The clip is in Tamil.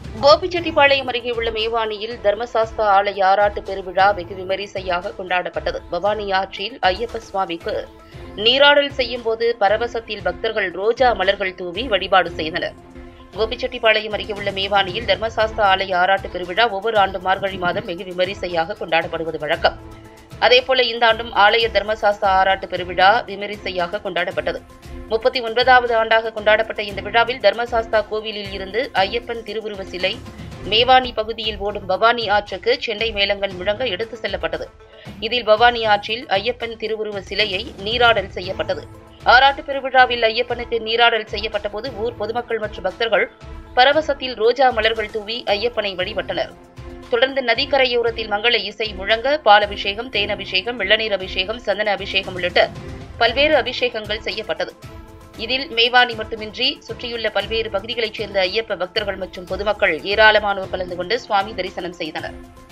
கோபிச்செட்டிப்பாளையம் அருகே உள்ள மேவானியில் தர்மசாஸ்தா ஆலய ஆராட்டு பெருவிழா வெகு விமரிசையாக கொண்டாடப்பட்டது. பவானி ஆற்றில் ஐயப்ப சுவாமிக்கு நீராடல் செய்யும் போது பரவசத்தில் பக்தர்கள் ரோஜா மலர்கள் தூவி வழிபாடு செய்தனர். கோபிச்செட்டிப்பாளையம் அருகே உள்ள மேவானியில் தர்மசாஸ்தா ஆலய ஆராட்டு பெருவிழா ஒவ்வொரு ஆண்டும் மார்கழி மாதம் வெகு விமரிசையாக கொண்டாடப்படுவது வழக்கம். அதேபோல இந்த ஆண்டும் ஆலய தர்மசாஸ்தா ஆராட்டு பெருவிழா விமரிசையாக கொண்டாடப்பட்டது. 39வது ஆண்டாக கொண்டாடப்பட்ட இந்த விழாவில் தர்மசாஸ்தா கோவிலில் இருந்து ஐயப்பன் திருவுருவ சிலை மேவானி பகுதியில் ஓடும் பவானி ஆற்றுக்கு செண்டை மேளங்கள் முழங்க எடுத்து செல்லப்பட்டது. இதில் பவானி ஆற்றில் ஐயப்பன் திருவுருவ சிலையை நீராடல் செய்யப்பட்டது. ஆராட்டு பெருவிழாவில் ஐயப்பனுக்கு நீராடல் செய்யப்பட்ட போது ஊர் பொதுமக்கள் மற்றும் பக்தர்கள் பரவசத்தில் ரோஜா மலர்கள் தூவி ஐயப்பனை வழிபட்டனர். தொடர்ந்து நதிக்கரையோரத்தில் மங்கள இசை முழங்க பாலபிஷேகம், தேன் அபிஷேகம், வெள்ளநீர் அபிஷேகம், சந்தன அபிஷேகம் உள்ளிட்ட பல்வேறு அபிஷேகங்கள் செய்யப்பட்டது. இதில் மேவானி மட்டுமின்றி சுற்றியுள்ள பல்வேறு பகுதிகளைச் சேர்ந்த ஐயப்ப பக்தர்கள் மற்றும் பொதுமக்கள் ஏராளமானோர் கலந்து கொண்டு சுவாமி தரிசனம் செய்தனர்.